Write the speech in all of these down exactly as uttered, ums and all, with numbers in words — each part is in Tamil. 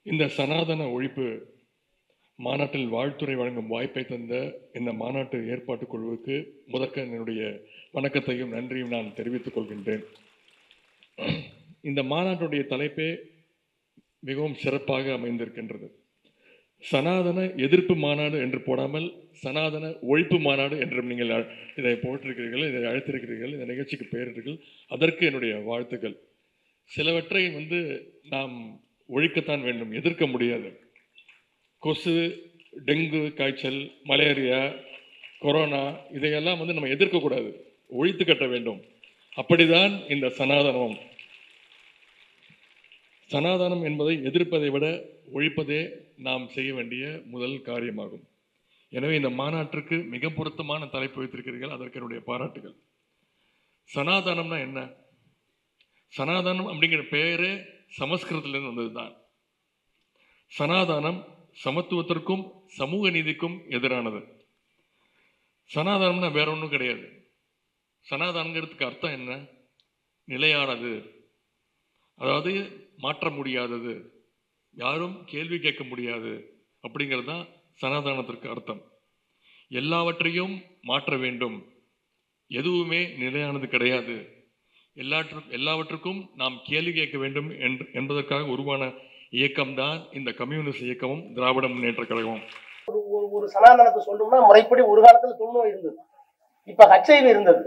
இந்த சனாதன ஒழிப்பு மாநாட்டில் வாழ்த்துறை வழங்கும் வாய்ப்பை தந்த இந்த மாநாட்டு ஏற்பாட்டுக் குழுவுக்கு முதற்க என்னுடைய வணக்கத்தையும் நன்றியும் நான் தெரிவித்துக் கொள்கின்றேன். இந்த மாநாட்டுடைய தலைப்பே மிகவும் சிறப்பாக அமைந்திருக்கின்றது. சனாதன எதிர்ப்பு மாநாடு என்று போடாமல் சனாதன ஒழிப்பு மாநாடு என்றும் நீங்கள் இதை போட்டிருக்கிறீர்கள், இதை அழைத்திருக்கிறீர்கள், இந்த நிகழ்ச்சிக்கு பெயரிட்டீர்கள். அதற்கு என்னுடைய வாழ்த்துக்கள். சிலவற்றை வந்து நாம் ஒழிக்கத்தான் வேண்டும், எதிர்க்க முடியாது. கொசு, டெங்கு காய்ச்சல், மலேரியா, கொரோனா இதையெல்லாம் வந்து நம்ம எதிர்க்கக்கூடாது, ஒழித்து கட்ட வேண்டும். அப்படிதான் இந்த சனாதனம். சனாதனம் என்பதை எதிர்ப்பதை விட ஒழிப்பதே நாம் செய்ய வேண்டிய முதல் காரியமாகும். எனவே இந்த மாநாட்டிற்கு மிக பொருத்தமான தலைப்பு வைத்திருக்கிறீர்கள், அதற்கு என்னுடைய பாராட்டுகள். சனாதனம்னா என்ன? சனாதனம் அப்படிங்கிற பெயரே சமஸ்கிருதத்திலிருந்து வந்தது தான். சனாதனம் சமத்துவத்திற்கும் சமூக நீதிக்கும் எதிரானது. சனாதனம்னா வேற ஒன்றும் கிடையாது. சனாதனங்கிறதுக்கு அர்த்தம் என்ன? நிலையானது, அதாவது மாற்ற முடியாதது, யாரும் கேள்வி கேட்க முடியாது அப்படிங்கிறது தான் சனாதனத்திற்கு அர்த்தம். எல்லாவற்றையும் மாற்ற வேண்டும், எதுவுமே நிலையானது கிடையாது, எல்லாற்றும் எல்லாவற்றுக்கும் நாம் கேள்வி கேட்க வேண்டும் என்று என்பதற்காக உருவான இயக்கம்தான் இந்த கம்யூனிஸ்ட் இயக்கமும் திராவிட முன்னேற்ற கழகமும். ஒரு சனாதனத்தை சொல்லணும்னா முறைப்படி ஒரு காலத்துல தொழுநோய் இருந்தது, இப்ப ஹெச்ஐவி இருந்தது.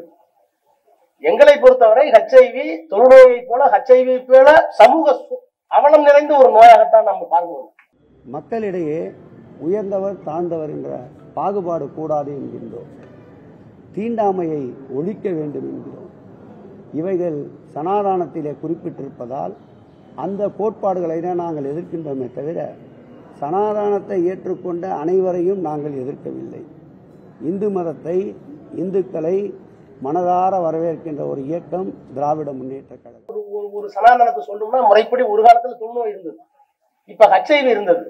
எங்களை பொறுத்தவரை ஹெச்ஐவி தொழுநோயை போல ஹெச்ஐவி போல சமூக அவலம் நிறைந்த ஒரு நோயாகத்தான் நம்ம பார்க்கிறோம். மக்களிடையே உயர்ந்தவர் தாழ்ந்தவர் என்ற பாகுபாடு கூடாது என்கின்றோம். தீண்டாமையை ஒழிக்க வேண்டும் என்கிறோம். இவைகள் சனாதானத்திலே குறிப்பிட்டிருப்பதால் அந்த கோட்பாடுகளை தான் நாங்கள் எதிர்க்கின்றோமே தவிர சனாதானத்தை ஏற்றுக்கொண்ட அனைவரையும் நாங்கள் எதிர்க்கவில்லை. இந்து மதத்தை, இந்துக்களை மனதார வரவேற்கின்ற ஒரு இயக்கம் திராவிட முன்னேற்ற கழகம். ஒரு சனாதனத்தை சொல்லணும்னா முறைப்படி ஒரு காலத்துல தொழுநோய் இருந்தது, இப்ப ஹெச்ஐவி இருந்தது.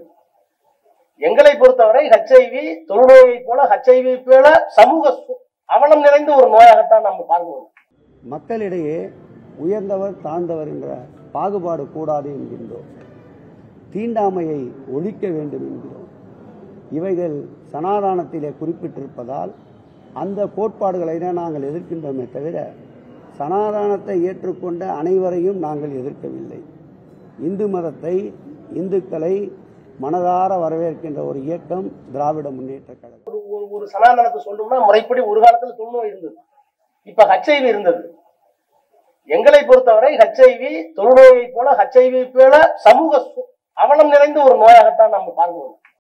எங்களை பொறுத்தவரை ஹெச்ஐவி தொழுநோயை போல ஹெச்ஐவி போல சமூக அவலம் நிறைந்த ஒரு நோயாகத்தான் நம்ம பார்க்கிறோம். மக்களிடையே உயர்ந்தவர் தாழ்ந்தவர் என்ற பாகுபாடு கூடாது என்கின்றோம். தீண்டாமையை ஒழிக்க வேண்டும் என்கிறோம். இவைகள் சனாதானத்திலே குறிப்பிட்டிருப்பதால் அந்த கோட்பாடுகளை தான் நாங்கள் எதிர்க்கின்றோமே தவிர சனாதானத்தை ஏற்றுக்கொண்ட அனைவரையும் நாங்கள் எதிர்க்கவில்லை. இந்து மதத்தை, இந்துக்களை மனதார வரவேற்கின்ற ஒரு இயக்கம் திராவிட முன்னேற்ற கழகம். ஒரு சனாதனத்தை சொல்லணும்னா முறைப்படி ஒரு காலத்துல தொழுநோய் இருந்தது, இப்ப ஹெச்ஐவி இருந்தது. எங்களை பொறுத்தவரை ஹெச்ஐவி தொழுநோயை போல ஹெச்ஐவி போல சமூக அவலம் நிறைந்த ஒரு நோயாகத்தான் நம்ம பார்க்கிறோம்.